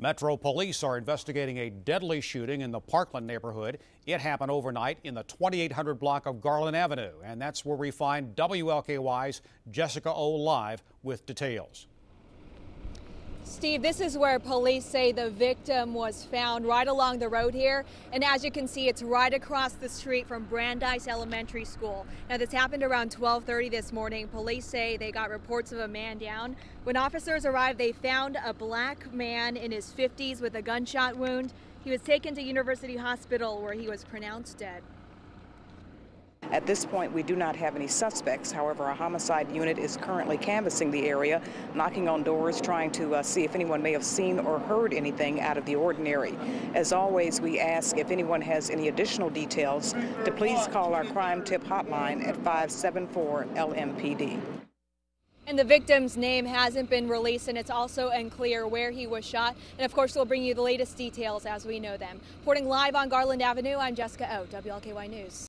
Metro Police are investigating a deadly shooting in the Parkland neighborhood. It happened overnight in the 2800 block of Garland Avenue, and that's where we find WLKY's Jessica O live with details. Steve, this is where police say the victim was found right along the road here. And as you can see, it's right across the street from Brandeis Elementary School. Now, this happened around 12:30 this morning. Police say they got reports of a man down. When officers arrived, they found a black man in his 50s with a gunshot wound. He was taken to University Hospital where he was pronounced dead. At this point, we do not have any suspects. However, a homicide unit is currently canvassing the area, knocking on doors, trying to see if anyone may have seen or heard anything out of the ordinary. As always, we ask if anyone has any additional details to please call our crime tip hotline at 574-LMPD. And the victim's name hasn't been released, and it's also unclear where he was shot. And of course, we'll bring you the latest details as we know them. Reporting live on Garland Avenue, I'm Jessica O, WLKY News.